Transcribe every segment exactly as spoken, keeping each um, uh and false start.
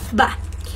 Va.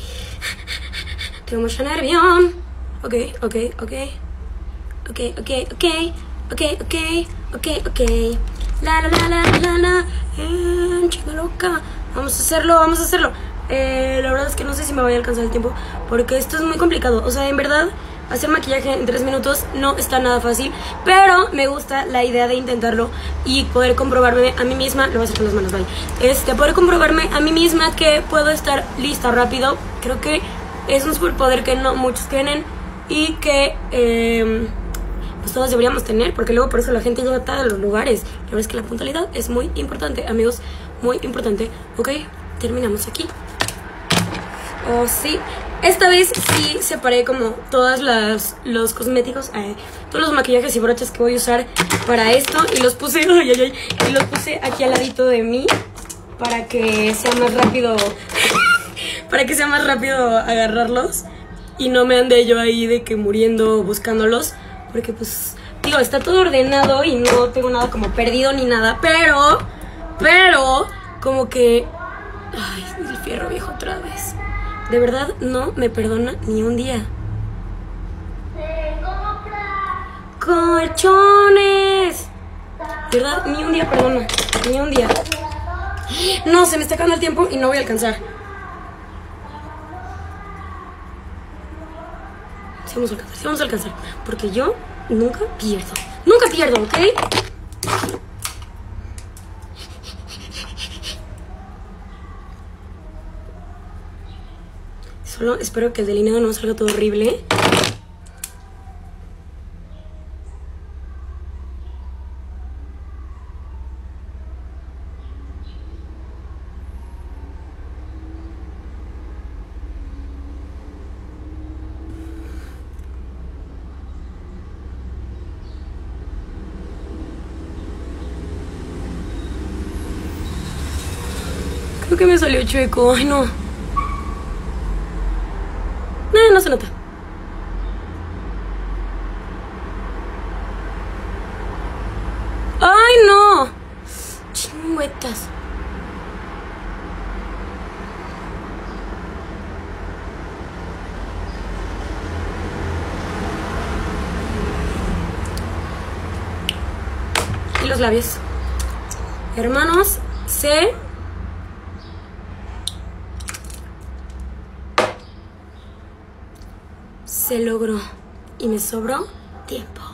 Tengo mucho nervio. Ok, ok, ok. Ok, ok, ok. Ok, ok, ok, ok. La, la, la, la, la, la. Eh, chica loca. Vamos a hacerlo, vamos a hacerlo. Eh, la verdad es que no sé si me voy a alcanzar el tiempo, porque esto es muy complicado. O sea, en verdad, hacer maquillaje en tres minutos no está nada fácil. Pero me gusta la idea de intentarlo y poder comprobarme a mí misma. Lo voy a hacer con las manos, vale. Este, poder comprobarme a mí misma que puedo estar lista rápido. Creo que es un superpoder que no muchos tienen y que eh, pues todos deberíamos tener, porque luego por eso la gente llega tarde a los lugares. La verdad es que la puntualidad es muy importante, amigos, muy importante. Ok, terminamos aquí. Oh, sí. Esta vez sí separé como todas las los cosméticos, eh, todos los maquillajes y broches que voy a usar para esto, y los puse, ay, ay, ay, y los puse aquí al ladito de mí para que sea más rápido, para que sea más rápido agarrarlos y no me ande yo ahí de que muriendo buscándolos, porque pues digo, está todo ordenado y no tengo nada como perdido ni nada, pero, pero como que, ay, el fierro viejo otra vez. De verdad, no me perdona ni un día. ¡Colchones! De verdad, ni un día perdona. Ni un día. No, se me está acabando el tiempo y no voy a alcanzar. Sí vamos a alcanzar, sí vamos a alcanzar. Porque yo nunca pierdo. Nunca pierdo, ¿ok? Solo espero que el delineado no salga todo horrible. Creo que me salió chueco. Ay, no. No, no se nota. ¡Ay, no! Chingüetas. Y los labios. Hermanos, se... Se logró. Y me sobró tiempo.